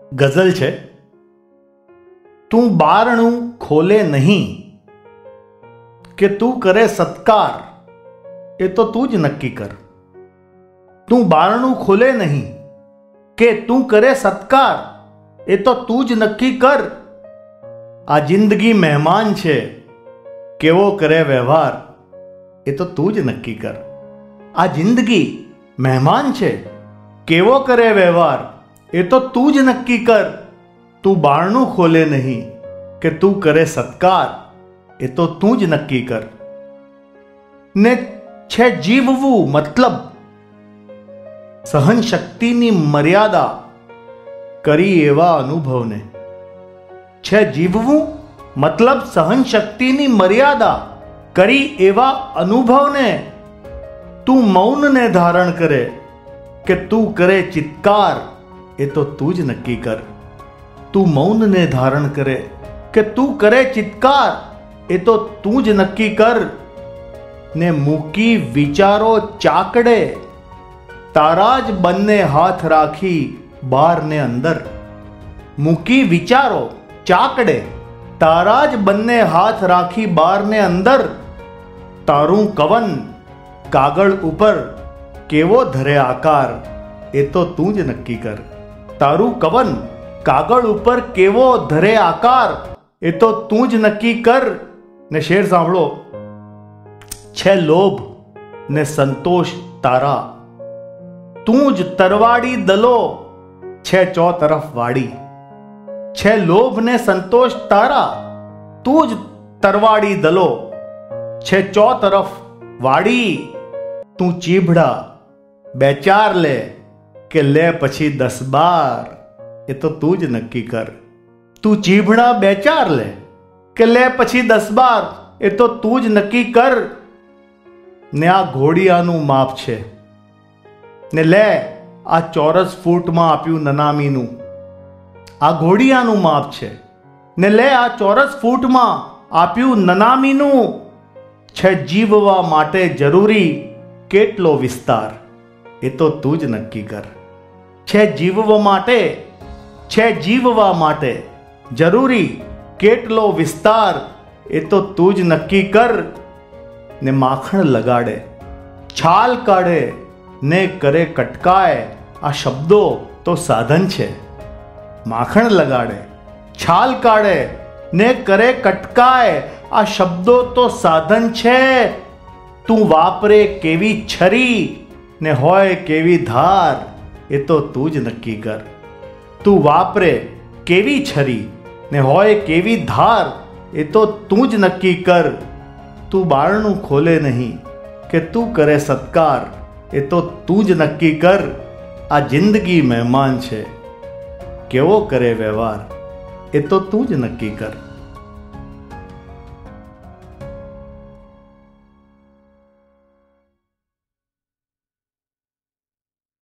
ગઝલ છે, તું બારણું ખોલે નહીં કે તું કરે સત્કાર, એ તો તું જ નક્કી કર. તું બારણું ખોલે નહીં કે તું કરે સત્કાર, એ તો તું જ નક્કી કર. આ જિંદગી મહેમાન છે, કેવો કરે વ્યવહાર, એ તો તું જ નક્કી કર. આ જિંદગી મહેમાન છે, કેવો કરે વ્યવહાર, એ તો તું જ નક્કી કર. તું બારણું ખોલે નહીં કે તું કરે સત્કાર, એ તો તું જ નક્કી કર. ને છે જીવવું મતલબ સહન શક્તિની મર્યાદા કરી એવા અનુભવને. છે જીવવું મતલબ સહન શક્તિની મર્યાદા કરી એવા અનુભવને. તું મૌનને ધારણ કરે કે તું કરે ચિત્કાર, એ તો તું જ નક્કી કર. તું મૌનને ધારણ કરે કે તું કરે ચિત્કાર, એ તો તું જ નક્કી કર. ને મૂકી વિચારો ચાકડે, તારા જ બંને હાથ રાખી બહાર ને અંદર. મૂકી વિચારો ચાકડે, તારા જ બંને હાથ રાખી બહાર ને અંદર. તારું કવન કાગળ ઉપર કેવો ધરે આકાર, એ તો તું જ નક્કી કર. તારું કવન કાગળ ઉપર કેવો ધરે આકાર, એ તો તું જ નક્કી કર. ને શેર સાંભળો. છે લોભ ને સંતોષ તારા, તું જ તરવાડી દલો છે ચો તરફ વાડી. છે લોભ ને સંતોષ તારા, તું જ તરવાડી દલો છે ચો તરફ વાડી. તું ચીભડા બે ચાર લે કે લે પછી 10-12, એ તો તું જ નક્કી કર. તું ચીભડા બે ચાર લે કે લે પછી 10-12, એ તો તું જ નક્કી કર. ને આ ઘોડિયાનું માપ છે, ને લે આ ચોરસ ફૂટમાં આપ્યું નનામીનું. આ ઘોડિયાનું માપ છે, ને લે આ ચોરસ ફૂટમાં આપ્યું નનામીનું. છે જીવવા માટે જરૂરી કેટલો વિસ્તાર, એ તો તું જ નક્કી કર. છે જીવવા માટે, છે જીવવા માટે જરૂરી કેટલો વિસ્તાર, એ તો તું જ નક્કી કર. ને માખણ લગાડે, છાલ કાઢે ને કરે કટકાય, આ શબ્દો તો સાધન છે. માખણ લગાડે, છાલ કાઢે ને કરે કટકાય, આ શબ્દો તો સાધન છે. તું વાપરે કેવી છરી ને હોય કેવી ધાર, એ તો તું જ નક્કી કર. તું વાપરે કેવી છરી ને હોય કેવી ધાર, એ તો તું જ નક્કી કર. તું બારણું ખોલે નહીં કે તું કરે સત્કાર, એ તો તું જ નક્કી કર. આ જિંદગી મહેમાન છે, કેવો કરે વ્યવહાર, એ તો તું જ નક્કી કર.